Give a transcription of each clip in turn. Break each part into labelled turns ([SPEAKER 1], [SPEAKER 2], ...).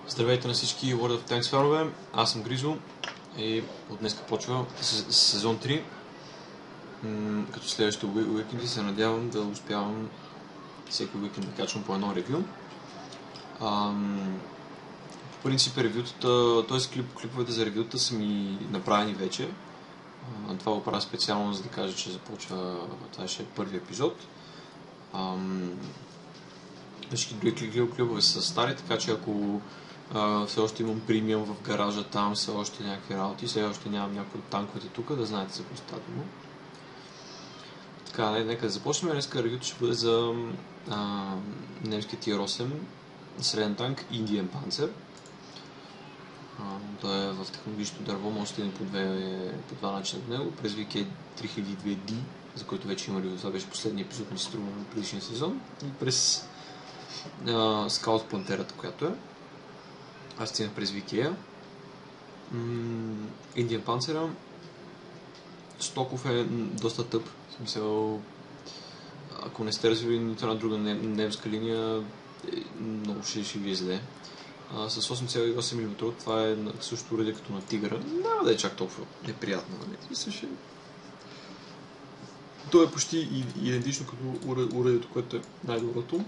[SPEAKER 1] Здравейте на всички World of Tanks фенове, аз съм Гризо и от днес почва сезон 3. Като следващите уикенди се надявам да успявам всеки уикенд да качвам по едно ревю. По принцип ревютата, т.е. клиповете за ревютата са ми направени вече. Това го правя специално, за да кажа, че започва, това ще е първи епизод. Всички други клипове са стари, така че ако все още имам премиум в гаража там, все още някакви работи, все още нямам някои от танковете тук, да знаете за какво става дума. Така, нека да започнем. Днеска ревюто ще бъде за немския Tier 8 среден танк Indian Panzer. Той е в технологичното дърво, може да стигне по два начина от него. През VK3002D, за който вече има ревю, това беше последния епизод на струва на предишния сезон. И през Scout Пантерата, която е. Аз стигнах през VK. Indian Panzer стоков е доста тъп. В смисъл, ако не сте развили нито една друга немска линия, много ще ви е зле. С 8,8 мм това е също уредие като на Тигъра. Няма да е чак толкова неприятно. То е почти идентично като уредието, което е най-доброто.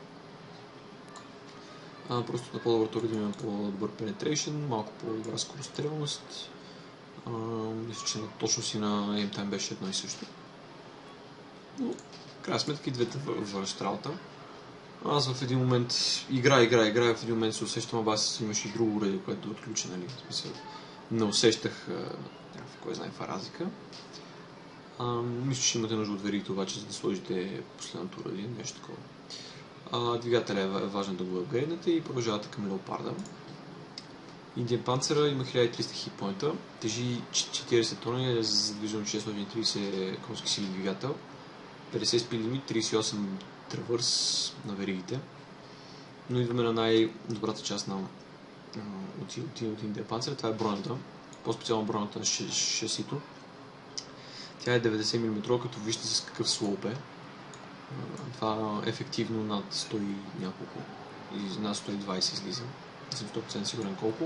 [SPEAKER 1] Просто на по-доброто уредие има по-добър penetration, малко по-добра скорострелност. Мисля, че на точност и на aim time беше едно и също. Но, в крайна сметка и двете вършат работа. Аз в един момент играя, в един момент се усещам, аз имаше и друго уредие, което е отключено, нали? В смисъл, не усещах кой знае каква разлика. Мисля, че имате нужда от веригите обаче, за да сложите последното уредие, нещо такова. Двигателя е важно да го апгрейднете и продължавате към Леопарда. Indian Panzer има 1300 хитпоинта, тежи 40 тона, е задвижен 630 конски сили двигател, 50 спид лимит, 38 травърс на веригите. Но идваме на най-добрата част от Indian Panzer, това е бронята, по-специално бронята на шасито. Тя е 90 мм, като вижте с какъв слоуп е. Това е ефективно над 100 и няколко, и над 120 излиза. Не съм 100% сигурен колко.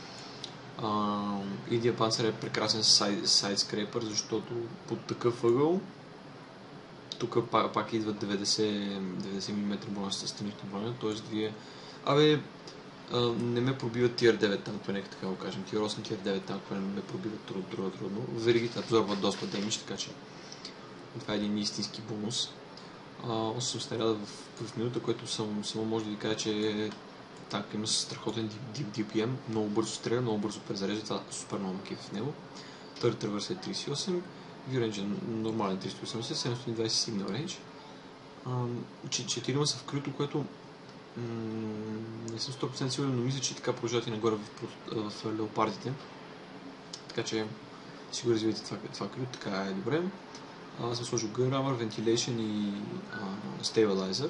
[SPEAKER 1] Indian Panzer е прекрасен сайдскрейпър, защото под такъв ъгъл тук пак идват 90 мм броня с странична броня, т.е. вие... не ме пробиват Tier 9 танкове, нека така го кажем. Tier 8, Tier 9 танкове не ме пробиват трудно. Веригите абсорбват доста демидж, така че това е един истински бонус. 8 снаряда в минута, което само може да ви кажа, че танк има страхотен DPM, много бързо стреля, много бързо презарежда, това супер много макив в него. Third Traverse е 38, V-Range е нормален 380, 720 Signal Range. 4 са в крито, което не съм 100% сигурен, но мисля, че така продължавате нагоре в леопардите. Така че си го развивате това крито, така е добре. Аз съм сложил Gun Armor, Ventilation и Stabilizer.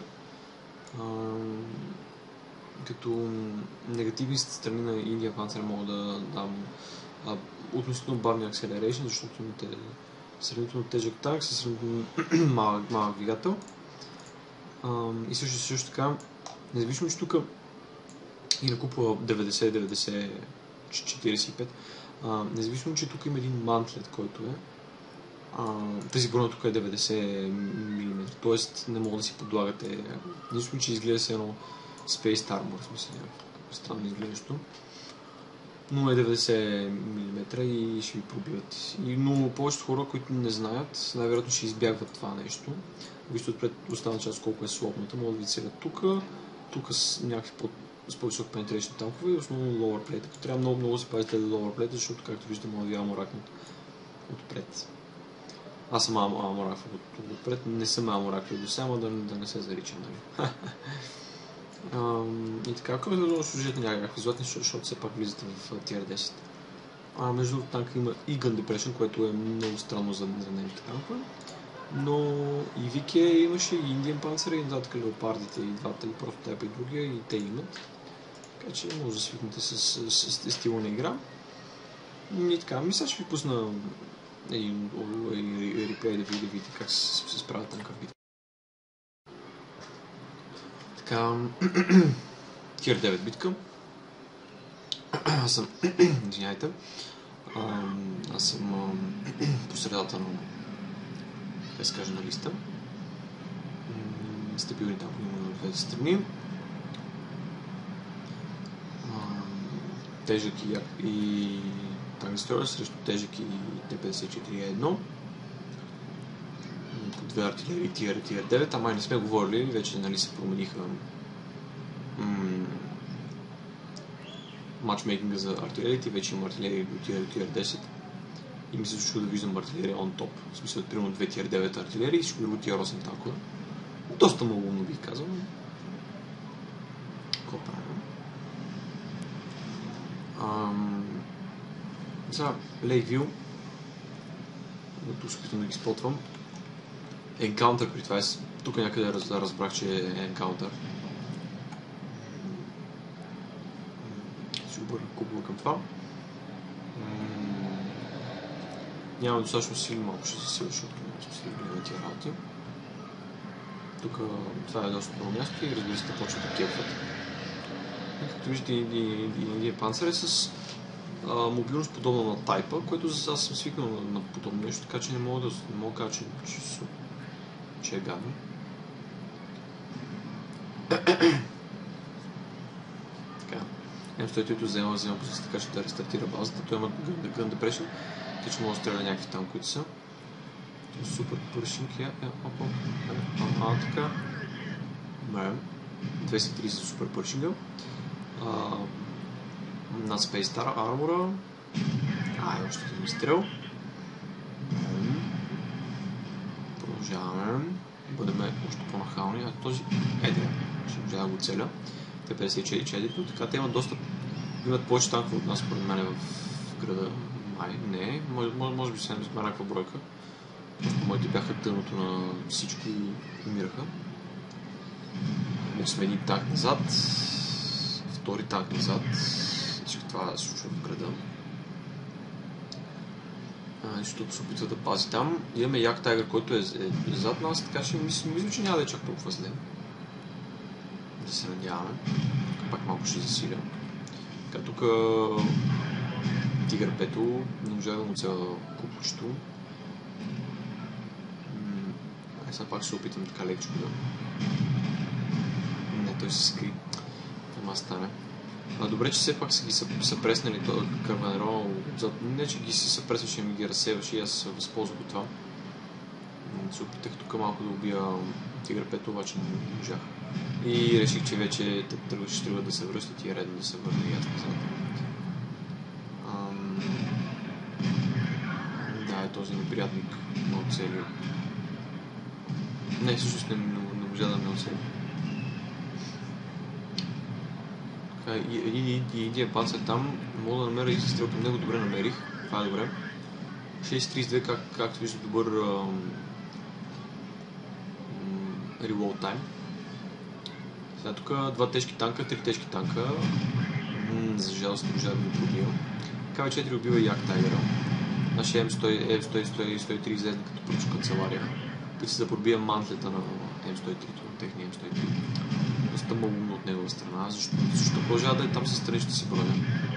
[SPEAKER 1] Като негативни страни на Indian Panzer мога да дам относително бавния Acceleration, защото имате сравнително тежък танк със сравнително малък двигател. И също така, независимо, че тук и накупва 90-90-45, независимо, че тук има един мантлет, който е тази броня тук е 90 мм, т.е. не мога да си подлагате, независимо, че изглежда се едно Space Armor, в смисъл някакво странно изглеждащо, но е 90 мм и ще ви пробиват. Но повечето хора, които не знаят, най-вероятно ще избягват това нещо. Вижте отпред остана част колко е слопната, могат да ви целят тук с някакви с по-висок penetration танкове и основно lower plate. Ако трябва много да се пазите lower plate, защото както виждате могат да ви аморакнат отпред. Аз съм амораквал отпред, не съм амораквал до сега, да не се заричам, нали? И така, ако служите някакви златни, защото все пак влизате в Tier 10. Между другото танка има и Gun Depression, което е много странно за немските танкове. Но и VK имаше, и Indian Panzer, и нататък леопардите, и двата, и прототипа, и другия, и те имат. Така че може да свикнете с стила на игра. И така, сега ще ви пусна реплей да видите как се справят танка в битка. Така, Tier 9 битка. Аз съм... Извиняйте. Аз съм по средата на... Как се каже на листа. Стабилни там има на двете страни. Тежък и тангстор срещу тежък и Т-54Е1. По две артилерии Тир 9, ама не сме говорили, вече нали се промениха матчмейкинга за артилериите, вече има артилерии до Тир 10 и ми се случва да виждам артилерия on top, в смисъл примерно 2 Тир 9 артилерии и всичко друго Тир 8 танкове. Доста много умно бих казал. Какво правим? За Лейвил, тук се опитам да ги спотвам. Encounter при това, тук някъде разбрах, че е Encounter. Ще обърна купова към това. Няма достатъчно сили, малко ще засила, защото не сме сили гледаме тия работи. Тук това е доста много място и разбира се да почва да кепват. Както виждате, един панцер е с мобилност подобна на тайпа, което аз съм свикнал на подобно нещо, така че не мога да кажа, че е гадно. Така. М103 взема позиция, така че да рестартира базата. Той има Gun Depression, тъй че може да стреля някакви там, които са. Супер пършинг. Така. 230 за супер пършинга. Над Space Star Armor. И още един изстрел. Продължаваме. Бъдем още по-нахални. Този ще може да го целя. Те 54-4, така те имат повече танкове от нас, според мен в града. Не, може би се не сме някаква бройка. Просто моите бяха дъното на всичко и умираха. Вече сме един танк назад. Втори танк назад. Всичко това се случва в града. Защото се опитва да пази там. Имаме Як Тайгър, който е зад нас, така че мисля, че няма да е чак толкова зле. Да се надяваме. Пак малко ще засиля. Така, тук Тигър 5 не можа да му цела купчето. Сега пак ще се опитам така лекчко да... Не, той се скри. Няма стане. Добре, че все пак са преснали този Карванеро. Не, че ги си съпресваш, ще ми ги разсеваш и аз се възползвах от това. Се опитах тук малко да убия Тигър 5, обаче не можах. И реших, че вече ще трябва да се връщат и е редно да се върне и аз назад. Да, е този неприятник ме оцели. Не, всъщност не можа да ме оцели. Един панцер там, мога да намеря и изстрел към него, добре намерих. Това е добре. 6.32, както вижда, добър reload time. Сега тук два тежки танка, три тежки танка. За жалост не можа да го пробива. КВ-4 убива и Як Тайгъра. Нашия М100-130 излезна като пръчо канцелария. Пъти се да пробия мантлета на М103, на техния М103. Доста много умно от негова страна, защото продължава да е там със страничната си броня.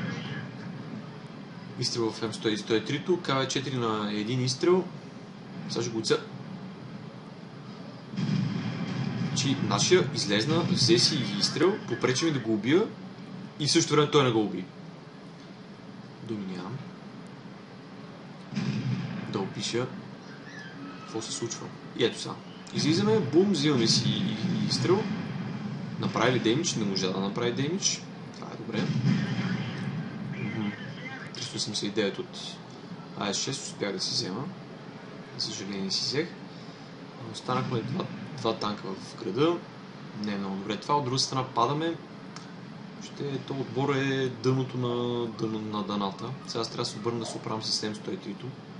[SPEAKER 1] Изстрел в М103, КВ-4 на един изстрел. Сега ще го оцеля. Че нашия излезна, взе си изстрел, попречи ми да го убия и в същото време той не го уби. Думи нямам. Да опиша какво се случва. И ето сега. Излизаме, бум, взимаме си изстрел. Направи ли демидж? Не можа да направи демидж. Това е добре. 389 от АС-6 успях да си взема. За съжаление си взех. Останахме два танка в града. Не е много добре това. От друга страна падаме. Това отбор е дъното на дъната. Сега трябва да се обърна да се оправям с М103.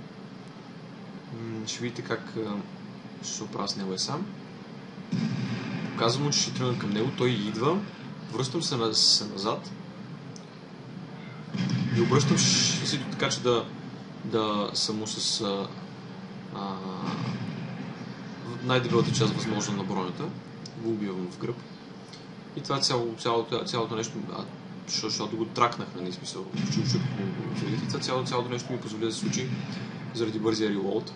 [SPEAKER 1] Ще видите как ще се оправя с него е сам. Казвам му, че ще тръгна към него. Той идва. Връщам се назад. И обръщам си така, че да съм му с най-дебелата част възможно на бронята. Го убивам в гръб. И това цялото нещо защото го тракнах, нали, смисъл. Чух му цялото нещо ми позволи да се случи заради бързия релоуд.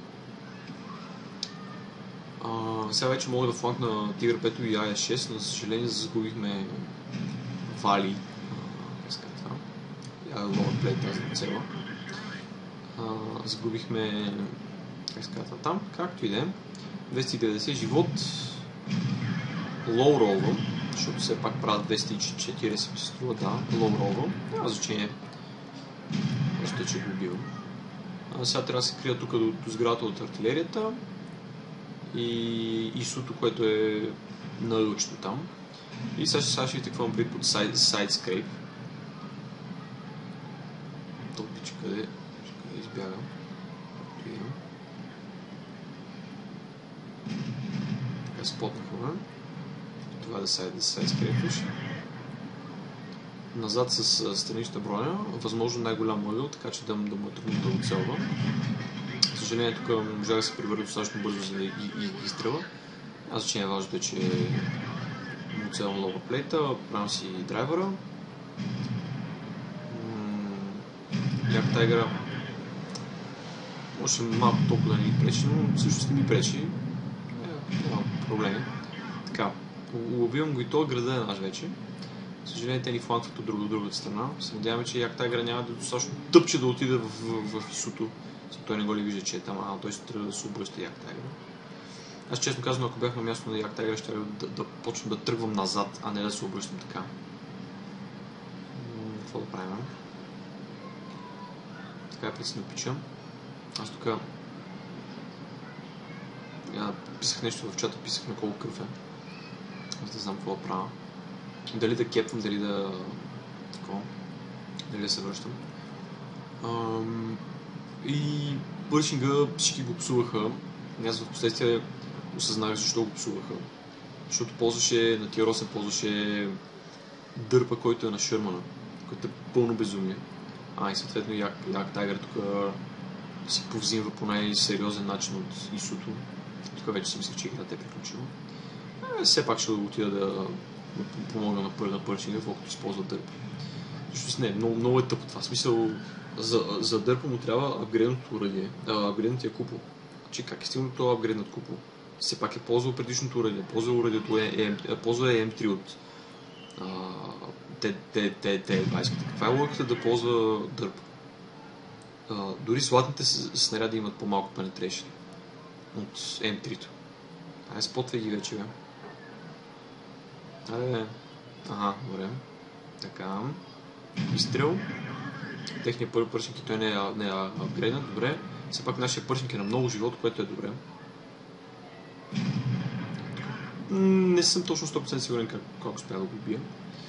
[SPEAKER 1] Сега вече мога да фланкна Tiger 5 и IS-6, но за съжаление загубихме Вали. Лоурплей тази цела. Загубихме там, както и да е. 290 живот. Low roll, защото все пак правят 240 ми се струва, да, low roll. Няма значение. Просто че го убивам. Сега трябва да се крия тук до сградата от артилерията и ИСУ-то, което е на ъгълчето там. И сега ще видите какво имам пред под сайдскрейп. Топич къде избягам. Така спотнахме. Това е да сайдскрейпваш. Назад с страничната броня, възможно най-голям ъгъл, така че да му е трудно да оцелва. За съжаление, тук можа да се превърна достатъчно бързо, за да изстрела. Аз значение важното е, че му оцелвам ловерплейта, правям си драйвера. Яката игра може малко толкова да не ми пречи, но всъщност не ми пречи. Няма проблеми. Така, убивам го и то, града е наш вече. За съжаление, те ни фланкват от другата страна. Се надяваме, че яката игра няма да достатъчно тъпче да отиде в ИСУ-то. Той не го ли вижда, че е там, той ще трябва да се обръща яката игра. Аз честно казвам, ако бях на място на яката игра, ще да почна да тръгвам назад, а не да се обръщам така. Какво да правим? Така е преценно пича. Аз тук писах нещо в чата, писах на колко кръв е. Аз не знам какво да правя. Дали да кепвам, дали да се връщам. И бършинга всички го псуваха. Аз в последствие осъзнах защо го псуваха. Защото на тия Росен ползваше дърпа, който е на Шърмана, който е пълно безумие. И съответно Як Тайгър тук си повзимва по най-сериозен начин от ИСУ-то. Тук вече си мислех, че играта е приключила. Все пак ще отида да помогна на пършинга, колкото използва дърпа. Защото не, много е тъпо това. В смисъл, за дърпа му трябва апгрейдното уръдие, апгрейднатия купол. Че как е стигнал това апгрейднат купол? Все пак е ползвал предишното уръдие, ползва EM3 от T20. Каква е логиката да ползва дърп? Дори златните снаряди имат по-малко penetration от M3-то. Спотвай ги вече, бе. Добре. Така. Изстрел. Техният първи пършник и той не е апгрейднат, добре. Все пак нашия пършник е на много живот, което е добре. Не съм точно 100% сигурен как успя да го убия.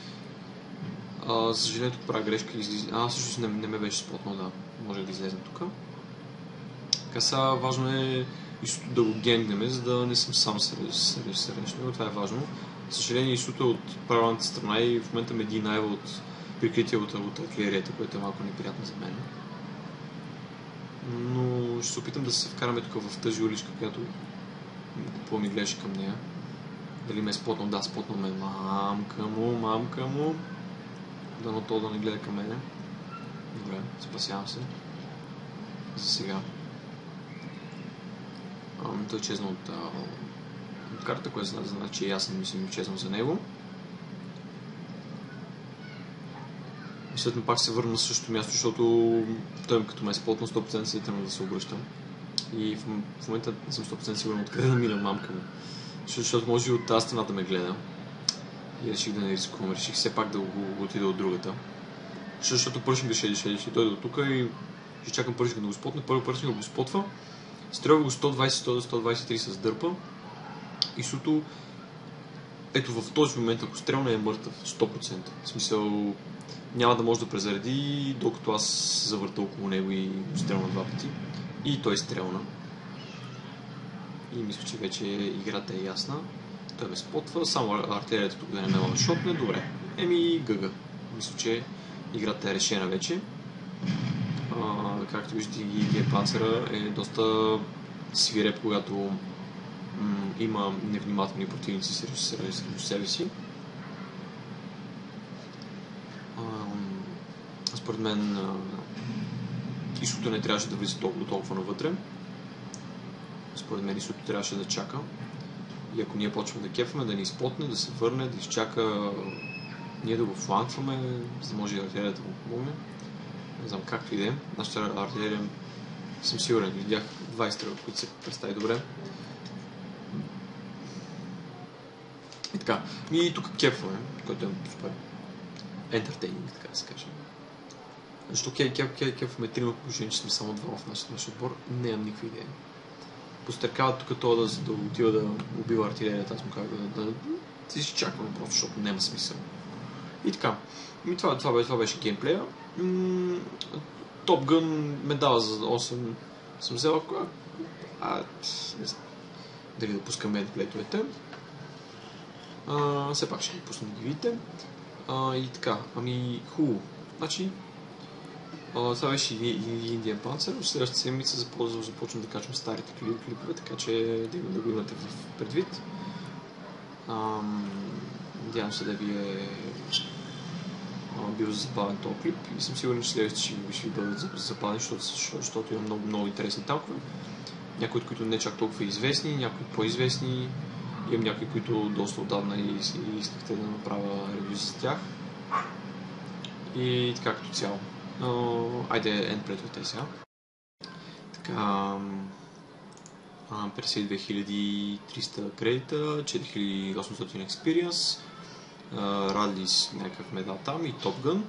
[SPEAKER 1] За съжаление тук правя грешка и излиза. Всъщност не ме беше спотнал, да. Може да излезем тук. Така сега важно е да го генгнем, за да не съм сам срещу. Това е важно. За съжаление ИСУ-то е от правилната страна и в момента ме динайва от прикритие от артилерията, което е малко неприятно за мен. Но ще се опитам да се вкараме тук в тази уличка, която ми гледаше към нея. Дали ме е спотнал? Да, спотнал ме. Мамка му. Дано то да не гледа към мене. Добре, спасявам се. За сега. Той е чезнал от карта, която значи, че и аз не мислим чезнал за него. И след пак се върна на същото място, защото той като ме е спотнал 100% си трябва да се обръщам. И в момента не съм 100% сигурен откъде да мина мамка му. Защото може и от тази страна да ме гледа. И реших да не рискувам. Реших все пак да го отида от другата. Защото пършинга ще дойде от тук и ще чакам пършинга да го спотне. Първо пършинга го спотва. Стрелва го 120-123 с дърпа. ИСУ-то ето в този момент, ако стрелна е мъртъв 100%. В смисъл няма да може да презареди, докато аз се завърта около него и го стрелна два пъти. И той стрелна. И мисля, че вече играта е ясна. Той ме спотва, само артилерията тук да не ме шотне. Добре. Гъга. Мисля, че играта е решена вече. Както виждате, и панцера е доста свиреп, когато има невнимателни противници срещу себе си. Според мен исото не трябваше да влиза толкова навътре. Според мен исото трябваше да чака. И ако ние почваме да кефваме, да ни изплотне, да се върне, да изчака, ние да го фланкваме, за да може и артилерията да му помогне. Не знам както и да е. Нашата артилерия, съм сигурен, видях 20 стрела, които се представи добре. И така. И тук кефваме, който е супер ентертейнинг, така да се каже. Защо кефваме трима положение, че сме само два в нашия отбор, нямам никаква идея. Постеркават тук това да отива да убива артилерията, аз му казах да си изчакваме просто, защото няма смисъл. И така. И това беше геймплея. Top Gun ме дава за 8. Съм взел не знам. Дали да пускам медплейтовете. Все пак ще ги пусна да ги видите. И така. Хубаво. Значи, това беше Indian Panzer. В следващата седмица започвам да качвам старите клипове, така че да го имате в предвид. Надявам се да ви е бил забавен този клип и съм сигурен, че следващите ще ви бъдат забавени, защото има много интересни танкове. Някои от които не чак толкова известни, някои по-известни. Имам някои, които доста отдавна и искахте да направя ревю за тях. И така като цяло. Айде ендплейтовете сега. Така, 52 300 кредита, 4800 experience, Радлис някакъв медал там и Top Gun.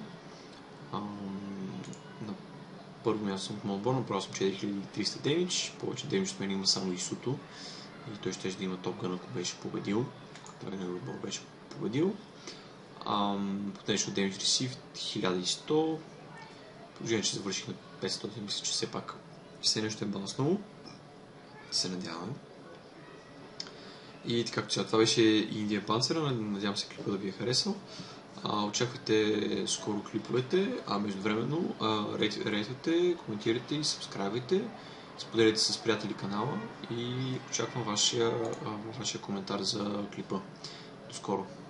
[SPEAKER 1] На първо място съм в моят отбор, направил съм 4300 демидж, повече демидж от мен има само Исуто и той ще да има Top Gun, ако беше победил, ако неговия отбор беше победил. Potential damage received 1100. Положение, че завърших на 500, мисля, че все пак все нещо е балансново. Се надяваме. И така, това беше Indian Panzer. Надявам се клипа да ви е харесал. Очаквайте скоро клиповете, междувременно рейтвайте, коментирайте и сабскрайбвайте. Споделяйте с приятели канала и очаквам вашия коментар за клипа. До скоро!